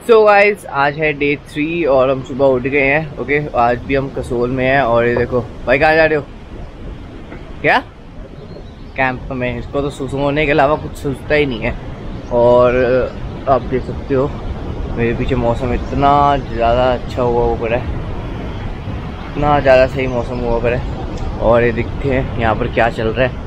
So guys आज है day 3 और हम सुबह उठ गए हैं। ओके आज भी हम कसोल में हैं और ये देखो भाई कहाँ जा रहे हो? क्या कैंप में? इसको तो सोने के अलावा कुछ सोचता ही नहीं है। और आप देख सकते हो मेरे पीछे मौसम इतना ज़्यादा अच्छा हुआ पर है, इतना ज़्यादा सही मौसम हुआ पर है। और ये दिखते हैं यहाँ पर क्या चल रहा है।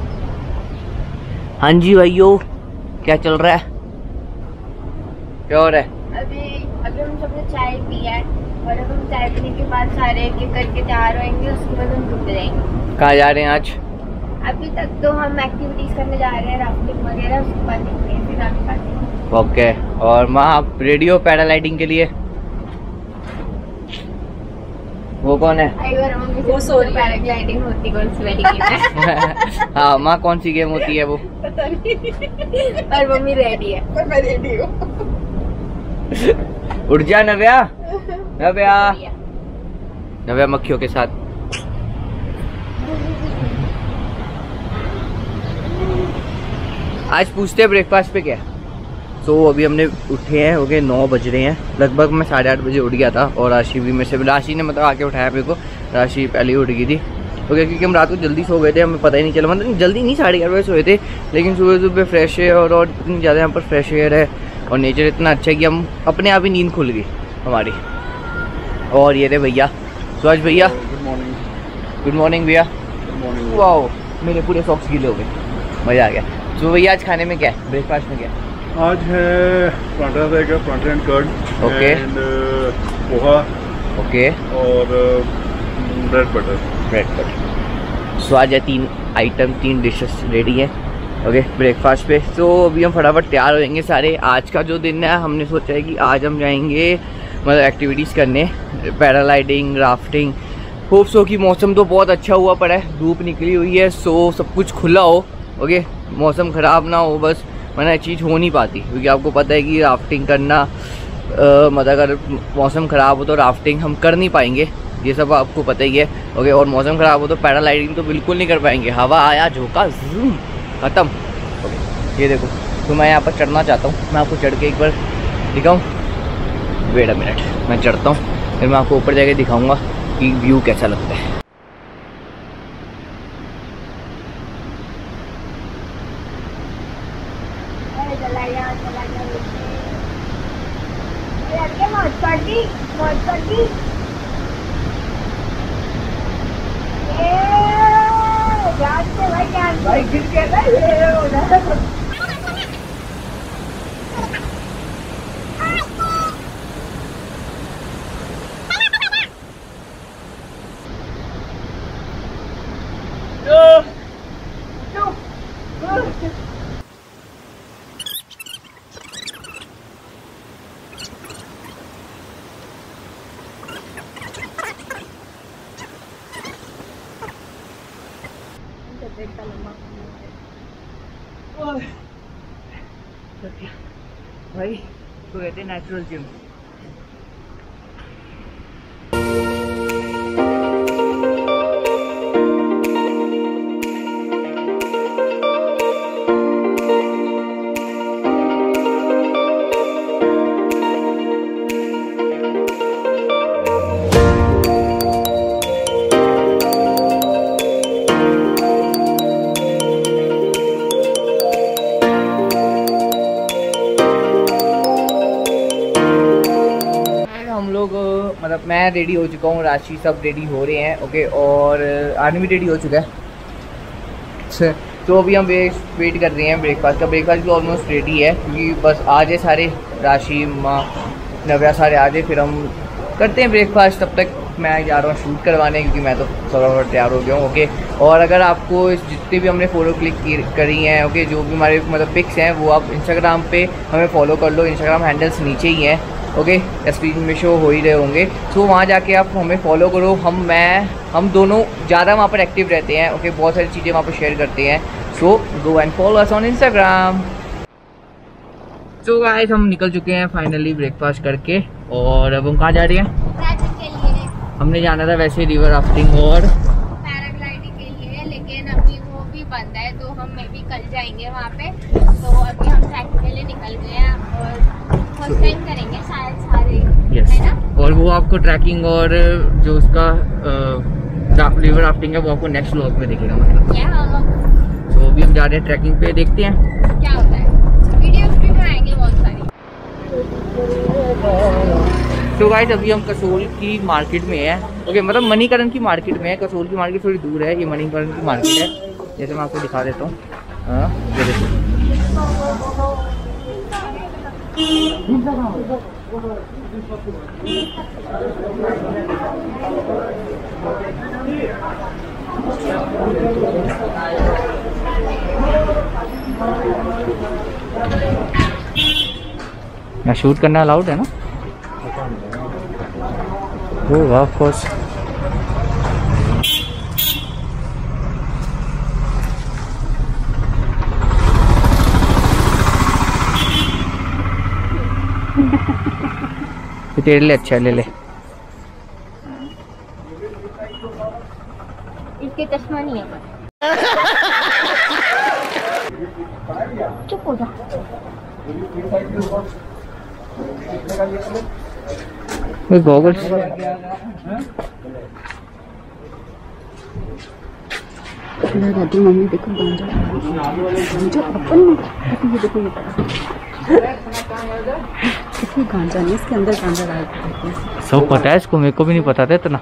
हाँ जी भाइयों क्या चल रहा है? क्या हो रहा है? अभी हम सबने चाय पी है और अब हम चाय पीने के बाद सारे एक एक करके तैयार होंगे, उसके बाद हम रुक जाएंगे। कहाँ जा रहे हैं आज? अभी तक तो हम एक्टिविटीज करने जा रहे हैं, राफ्टिंग वगैरह, उसके बाद देखते हैं फिर आगे खाते हैं। ओके और माँ आप रेडी हो पैराग्लाइडिंग के लिए? वो कौन है? वो सॉरी पैराग्लाइडिंग होती कौन सी वाली गेम है? हाँ माँ कौन सी गेम होती है वो? पता नहीं पर मम्मी रेडी है। पर मैं रेडी हूँ। उठ जा नव्या, नव्या, नव्या मक्खियों के साथ। आज पूछते हैं ब्रेकफास्ट पे क्या? तो अभी हमने उठे हैं, ओके 9 बज रहे हैं लगभग। मैं 8:30 बजे उठ गया था और राशि भी मेरे से, राशि ने मतलब आके उठाया मेरे को। राशि पहले ही उठ गई थी ओके, क्योंकि हम रात को जल्दी सो गए थे, हमें पता ही नहीं चला। मतलब जल्दी नहीं 11:30 बजे सोए थे, लेकिन सुबह सुबह फ्रेश है और इतनी ज़्यादा यहाँ पर फ्रेश एयर है और नेचर इतना अच्छा है कि हम अपने आप ही नींद खुल गई हमारी। और ये थे भैया सुभाष भैया, गुड मॉर्निंग भैया। वाओ मेरे पूरे सॉक्स गीले हो गए, मज़ा आ गया। तो भैया आज खाने में क्या है, ब्रेकफास्ट में क्या है? आज है पराठा रहेगा, paratha and curd, okay, and poha, okay, और ब्रेड बटर। सो आज है 3 आइटम, 3 डिशेस रेडी है ओके ब्रेकफास्ट पे। तो अभी हम फटाफट तैयार हो जाएंगे सारे। आज का जो दिन है हमने सोचा है कि आज हम जाएंगे मतलब एक्टिविटीज़ करने, पैराग्लाइडिंग, राफ्टिंग। होप सो कि मौसम तो बहुत अच्छा हुआ पड़ा है, धूप निकली हुई है, सो सब कुछ खुला हो ओके, मौसम ख़राब ना हो बस, वरना चीज़ हो नहीं पाती। क्योंकि आपको पता है कि राफ्टिंग करना मतलब अगर मौसम ख़राब हो तो राफ्टिंग हम कर नहीं पाएंगे, ये सब आपको पता ही है ओके। और मौसम ख़राब हो तो पैराग्लाइडिंग तो बिल्कुल नहीं कर पाएंगे, हवा आया झोंका ख़त्म ओके। ये देखो तो मैं यहाँ पर चढ़ना चाहता हूँ, मैं आपको चढ़ के एक बार दिखाऊँ। वेट अ मिनट, मैं चढ़ता हूँ फिर मैं आपको ऊपर जाके दिखाऊँगा कि व्यू कैसा लगता है। भाई गिर के ना भाई तो कहते हैं नेचुरल जिम। मतलब मैं रेडी हो चुका हूँ, राशि सब रेडी हो रहे हैं ओके, और आने भी रेडी हो चुका है। तो अभी हम वेट कर रहे हैं ब्रेकफास्ट का। ब्रेकफास्ट भी ऑलमोस्ट रेडी है क्योंकि बस आ जाए सारे, राशि माँ नव्या सारे आ जाए फिर हम करते हैं ब्रेकफास्ट। तब तक मैं जा रहा हूँ शूट करवाने क्योंकि मैं तो फटाफट तैयार हो गया हूँ ओके। और अगर आपको जितने भी हमने फ़ोटो क्लिक करी हैं ओके, जो भी हमारे मतलब पिक्स हैं वो आप इंस्टाग्राम पे हमें फॉलो कर लो, इंस्टाग्राम हैंडल्स नीचे ही हैं ओके, स्क्रीन में शो हो ही रहे होंगे। तो वहाँ जाके आप हमें फॉलो करो। हम दोनों ज़्यादा वहाँ पर एक्टिव रहते हैं ओके, बहुत सारी चीज़ें वहाँ पर शेयर करते हैं। So go and follow us on Instagram. तो गाइस हम निकल चुके हैं फाइनली ब्रेकफास्ट करके और अब हम कहाँ जा रहे हैं? हमने जाना था वैसे रिवर राफ्टिंग और पैराग्लाइडिंग के लिए, लेकिन अभी वो भी बंद है तो हम मे भी कल जाएंगे वहाँ पे। तो अभी हम ट्रैक के लिए निकल गए हैं और फर्स्ट टाइम करेंगे शायद सारे, यस। है ना? और वो आपको ट्रैकिंग और जो उसका रिवर राफ्टिंग है वो आपको नेक्स्ट व्लॉग में दिखेगा मतलब। तो अभी हम जा रहे हैं ट्रैकिंग पे, देखते हैं क्या होता है। वीडियोस भी बनाएंगे बहुत सारी। तो गाइस अभी हम कसोल की मार्केट में है। ओके, मतलब मणिकरण की मार्केट में है। कसोल की मार्केट थोड़ी दूर है, ये मणिकरण की मार्केट है। जैसे मैं आपको दिखा देता हूँ। ये देखो, यहाँ शूट करना अलाउड है ना? Oh of course. तेरे लिए अच्छा है, ले ले। इसके चश्मा नहीं है। चुप हो जा। गॉगल्स मम्मी देखो गांजा अपन ये देखो, ये गांजा नहीं, इसके अंदर गांजा डालते। सब पता है इसको, मेरे को भी नहीं पता था इतना।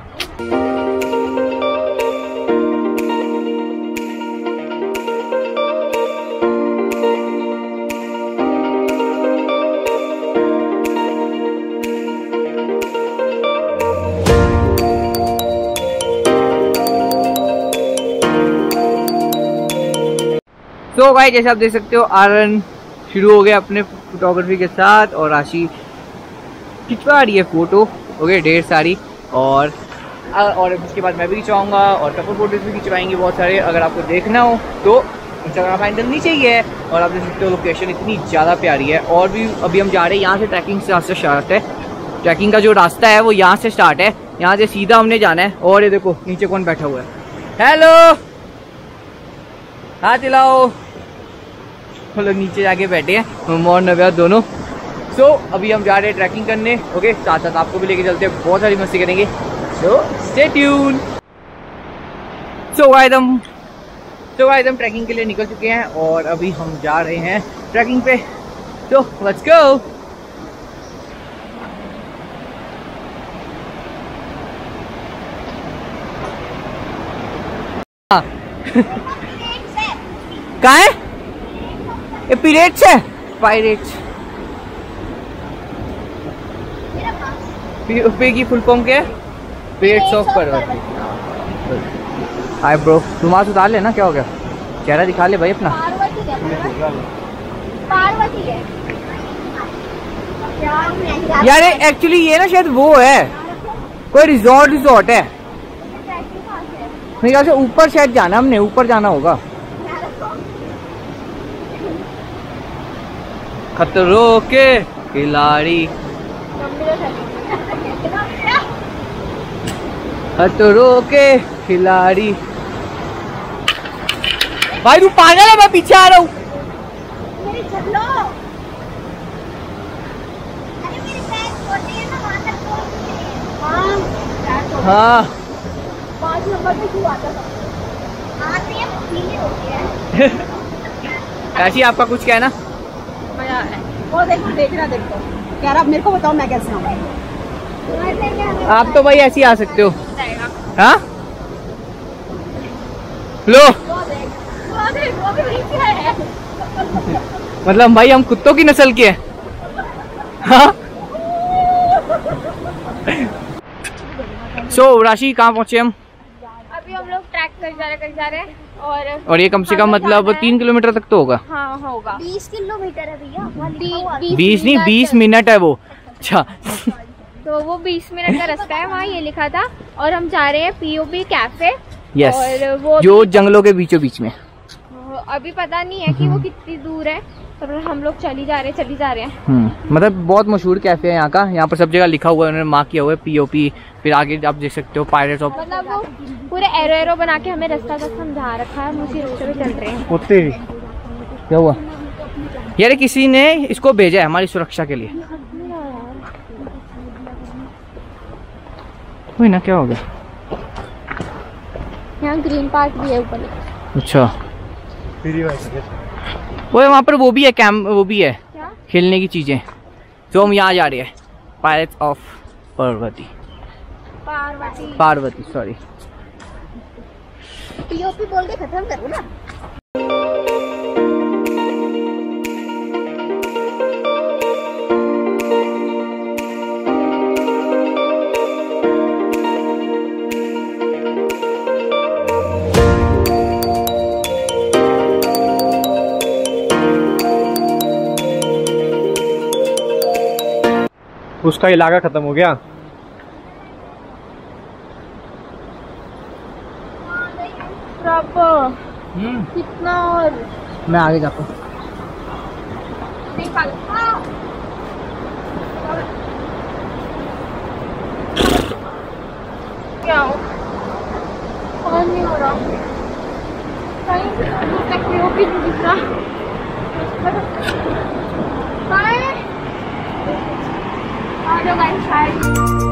तो भाई जैसे आप देख सकते हो आर्यन शुरू हो गया अपने फोटोग्राफी के साथ और राशि खिंचवा रही है फोटो। ओके, ढेर सारी। और उसके बाद मैं भी खिंचवाऊंगा और कपल फोटोज भी खिंचवाएंगे बहुत सारे। अगर आपको देखना हो तो इंस्टाग्राम हैंडल नीचे ही है। और आप देख सकते हो लोकेशन इतनी ज़्यादा प्यारी है। और भी अभी हम जा रहे हैं, यहाँ से ट्रैकिंग से रास्ता स्टार्ट है। ट्रैकिंग का जो रास्ता है वो यहाँ से स्टार्ट है, यहाँ से सीधा हमने जाना है। और ये देखो नीचे कौन बैठा हुआ है। हेलो, हाथ हिलाओ। हम लोग नीचे जाके बैठे हैं, मम्मा और नव्या दोनों। सो अभी हम जा रहे हैं ट्रैकिंग करने। ओके, साथ साथ आपको भी लेके चलते हैं, बहुत सारी मस्ती करेंगे। So stay tune. So guys हम ट्रैकिंग के लिए निकल चुके हैं और अभी हम जा रहे हैं ट्रैकिंग पे। So let's go. कहाँ है ये? पीरेट्स है, पायरेट्स। पे की फुल फॉर्म क्या है? Pirates of Parvati. Hi bro, तुम आज उतार लेना, क्या हो गया? चेहरा दिखा ले भाई अपना। पार्वती है यार एक्चुअली ये ना शायद वो है, कोई रिजॉर्ट है मेरे ख्याल से। ऊपर शायद जाना, हमने ऊपर जाना होगा। खतरों के खिलाड़ी, खतरों के खिलाड़ी। भाई तू पागल है, मैं पीछे आ रहा हूँ। हाँ 5 नंबर पे क्यों आता था? ऐसी आपका कुछ कहना? और देखना देखो क्या रहा, मेरे को बताओ मैं कैसे आऊँ। आप तो भाई ऐसे ही आ सकते हो। हाँ लो, मतलब भाई हम कुत्तों की नस्ल के हैं। हाँ सो राशि कहाँ पहुँचे हम? अभी हम लोग ट्रैक कर जा रहे हैं और ये कम से कम मतलब 3 किलोमीटर तक तो होगा। हाँ होगा। 20 किलोमीटर है भैया। 20 नहीं 20 मिनट है वो। अच्छा तो वो 20 मिनट का रास्ता है, वहाँ ये लिखा था। और हम जा रहे हैं POB कैफे। यस, और वो जो जंगलों के बीचों बीच में। अभी पता नहीं है कि वो कितनी दूर है, पर हम लोग चली जा रहे हैं। मतलब बहुत मशहूर कैफे है यहाँ का। यहाँ पर सब जगह लिखा हुआ है, उन्होंने मार्क किया हुआ है POP। फिर आगे आप देख सकते हो पायरेट्स ऑफ, मतलब वो पूरे एरो बना के हमें रास्ता तक समझा रखा है। हम उसी रास्ते पे चल रहे हैं। क्या हुआ यार? किसी ने इसको भेजा है हमारी सुरक्षा के लिए। वही ना, क्या हो गया? यहाँ ग्रीन पार्क भी है ऊपर। अच्छा, वो वहाँ पर वो भी है, कैंप वो भी है, क्या? खेलने की चीजें। जो हम यहाँ जा रहे हैं, pirates of Parvati, Parvati sorry. POP बोल के खत्म करो ना। उसका इलाका खत्म हो गया। कितना और मैं आगे जाता हूँ। क्या हो? और नहीं हो रहा, कहीं से दूर तक पीओपी नहीं दिख रहा। आ जाओ गाइस, शायद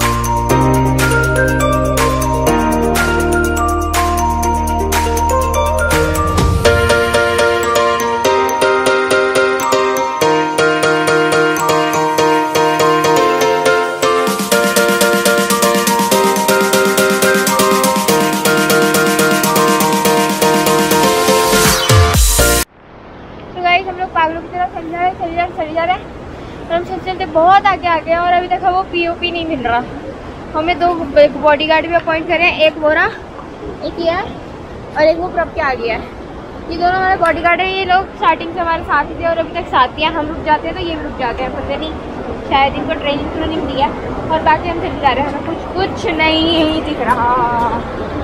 चले जा रहे हैं। हम चलते बहुत आगे आ गए और अभी तक वो पीओपी नहीं मिल रहा। हमें 2 बॉडीगार्ड भी अपॉइंट करे हैं, एक वो रहा, एक ये है और एक वो प्रभ के आ गया है। ये दोनों हमारे बॉडीगार्ड हैं। ये लोग स्टार्टिंग से हमारे साथ ही थे और अभी तक साथ ही हैं। हम रुक जाते हैं तो ये भी रुक जाते हैं, पता नहीं शायद इनको ट्रेनिंग दिया। और बाकी हम चले जा रहे हैं, हमें कुछ नहीं दिख रहा।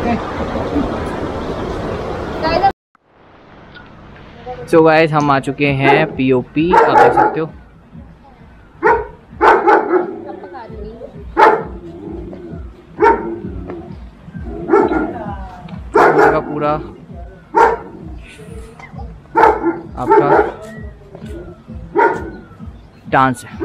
सो गाइस हम आ चुके हैं पीओपी, आप देख सकते हो। पूरा पूरा आपका डांस है।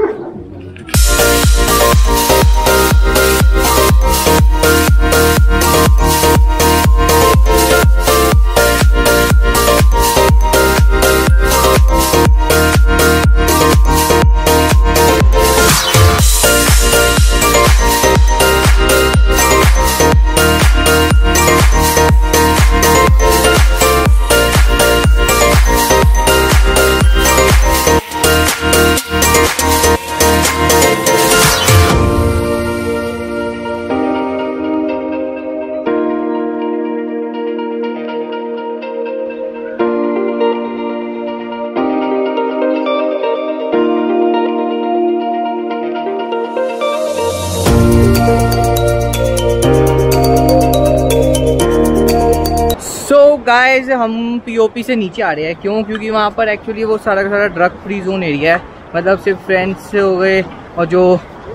गाइस हम पीओपी से नीचे आ रहे हैं। क्यों? क्योंकि वहाँ पर एक्चुअली वो सारा का सारा ड्रग फ्री जोन एरिया है। मतलब सिर्फ फ्रेंड्स हो गए और जो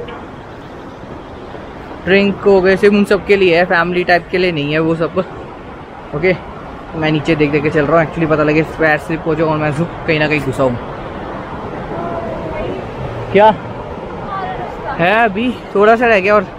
ड्रिंक हो गए सिर्फ उन सब के लिए है, फैमिली टाइप के लिए नहीं है वो सब। ओके, मैं नीचे देख देख के चल रहा हूँ। एक्चुअली पता लगे पैर स्लिप हो जाओ और मैं कहीं ना कहीं घुसा हूँ। क्या है? अभी थोड़ा सा रह गया और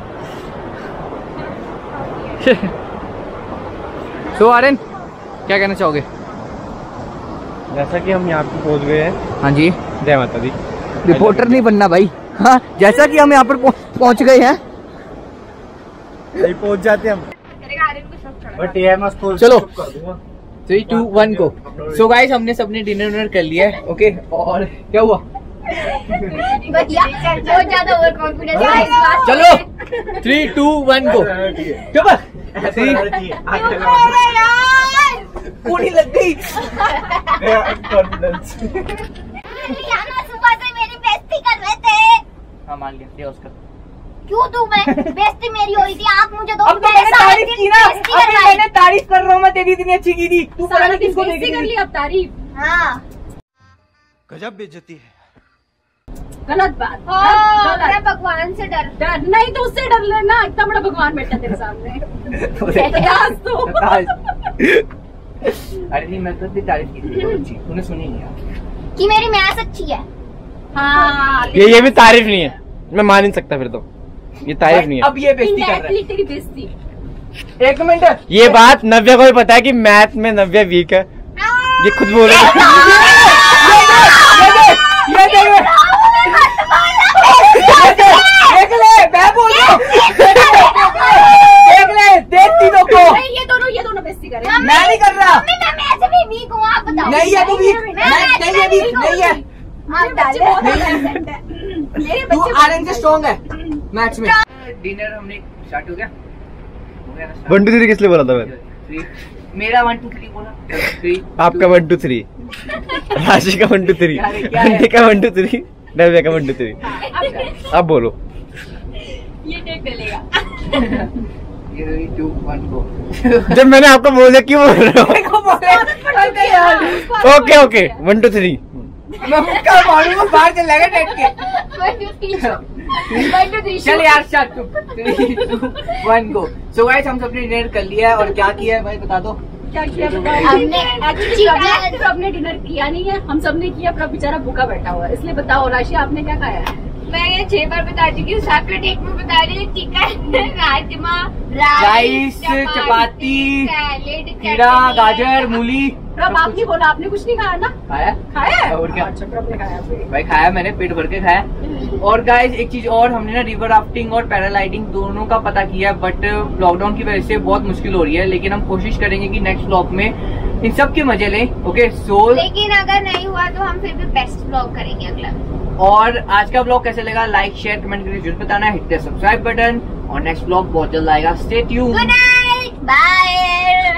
तो आर्यन क्या कहना चाहोगे? जैसा कि हम यहाँ पे पहुँच गए हैं। हाँ जी, जय माता दी। रिपोर्टर नहीं बनना भाई। हाँ, जैसा कि हम यहाँ पर पहुँच गए हैं, नहीं पहुँच जाते हम। बट ये मस्त। चलो 3, 2, 1 को। सो गाइस हमने सबने डिनर कर लिया है। ओके, और क्या हुआ? बहुत ज्यादा ओवर कॉन्फिडेंस है इस बात। चलो 3, 2, 1 को। चुप। पूरी लग गई। कॉन्फिडेंस। सुबह से मेरी बेइज्जती कर रहे थे। हाँ मान लिया उसका। क्यों तू? मैं बेइज्जती मेरी हो रही थी, आप मुझे दो। अब तो मैंने तारीफ की ना, मैंने तारीफ कर रहा हूँ मैं तेरी, इतनी अच्छी की थी। तू पता नहीं किसको देख कर ली अब तारीफ। हाँ गजब बेइज्जती है। गलत बात। मैं भगवान से डर नहीं तो उससे डर लेना। इतना बड़ा भगवान बैठा तेरे सामने। अरे नहीं, मैं तो तेरी तारीफ की थी, तूने सुनी नहीं कि मेरी मैथ अच्छी है। हाँ, ये भी तारीफ नहीं है, मैं मान नहीं सकता फिर तो। ये तारीफ नहीं है। अब ये बेइज्जती कर रहा है। तेरी बेइज्जती। एक मिनट, ये बात नव्या को भी पता है कि मैथ में नव्या वीक है, ये खुद बोल रही है। देख ले, मैं बोल रहा हूँ, देख ले, देख तीनों को। ये दोनों बेइज्जती कर रहे हैं। मैं नहीं कर रहा। मैं ऐसे भी वीक हूँ, आप बताओ। नहीं है, तू वीक नहीं है, वीक नहीं है। तू आर्यन से स्ट्रॉन्ग है मैच में। डिनर हमने स्टार्ट हो गया ना? 1 2 3 किस लिए बोला था मैंने? 3 मेरा 1 2 3 बोला, 3 आपका 1 2 3, राशि का 1 2 3, अंडे का 1 2 3, नव्या का 1 2 3। अब बोलो। ये टेक डलेगा। 3 2 1 गो। जब मैंने आपको बोल दिया क्यों बोल रहे हो? Okay okay 1 2 3। मैं मुक्का मारूंगा, बाहर चल जाएगा नेट के। चल यार स्टार्ट, 3 2 1 गो। सो गाइस हम सबने डिनर कर लिया है और क्या किया है भाई बता दो। क्या किया हमने डिनर किया नहीं है, हम सबने किया, अपना बेचारा भूखा बैठा हुआ है। इसलिए बताओ राशि आपने क्या खाया है? मैं 6 बार बता चुकी हूँ, सेपरेट एक में बता रही हूँ। चिकन, राजमा, राइस, चपाती, खीरा, गाजर, मूली। प्रभ आपने बोला आपने कुछ नहीं खाया ना? खाया खाया और क्या? अच्छा प्रभ ने खाया भाई खाया, मैंने पेट भर के खाया। और गाइस एक चीज और, हमने ना रिवर राफ्टिंग और पैराग्लाइडिंग दोनों का पता किया, बट लॉकडाउन की वजह से बहुत मुश्किल हो रही है, लेकिन हम कोशिश करेंगे कि नेक्स्ट व्लॉग में इन सब के मजे लें। ओके सो लेकिन अगर नहीं हुआ तो हम फिर भी बेस्ट व्लॉग करेंगे अगला। और आज का व्लॉग कैसे लगा, लाइक शेयर कमेंट करके जरूर बताना है, हिट द सब्सक्राइब बटन, और नेक्स्ट व्लॉग बहुत जल्द आएगा। Stay tuned. Good night, bye.